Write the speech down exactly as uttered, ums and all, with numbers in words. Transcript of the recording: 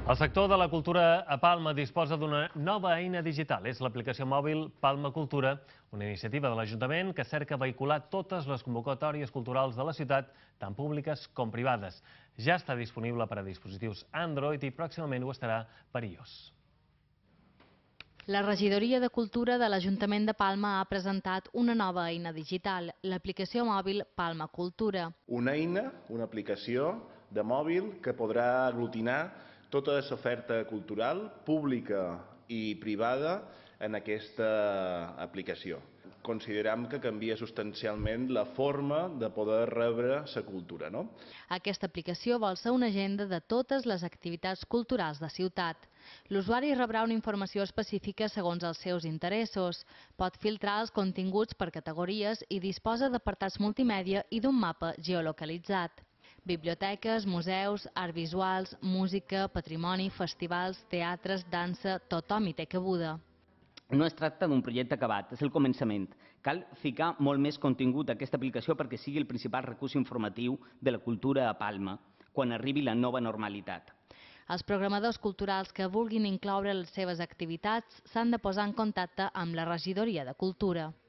El sector de la cultura a Palma disposa d'una nova eina digital. És l'aplicació mòbil Palma Cultura, una iniciativa de l'Ajuntament que cerca vehicular totes les convocatòries culturals de la ciutat, tant públiques com privades. Ja està disponible per a dispositius Android i pròximament ho estarà per iOS. La regidoria de Cultura de l'Ajuntament de Palma ha presentat una nova eina digital, l'aplicació mòbil Palma Cultura. Una eina, una aplicació de mòbil que podrà aglutinar tota l'oferta cultural, pública i privada, en aquesta aplicació. Considerem que canvia substancialment la forma de poder rebre la cultura, no? Aquesta aplicació vol ser una agenda de totes les activitats culturals de ciutat. L'usuari rebrà una informació específica segons els seus interessos, pot filtrar els continguts per categories i disposa d'apartats multimèdia i d'un mapa geolocalitzat. Biblioteques, museus, art visuals, música, patrimoni, festivals, teatres, dansa, tothom hi té cabuda. No es tracta d'un projecte acabat, és el començament. Cal ficar molt més contingut a aquesta aplicació perquè sigui el principal recurs informatiu de la cultura a Palma, quan arribi la nova normalitat. Els programadors culturals que vulguin incloure les seves activitats s'han de posar en contacte amb la regidoria de Cultura.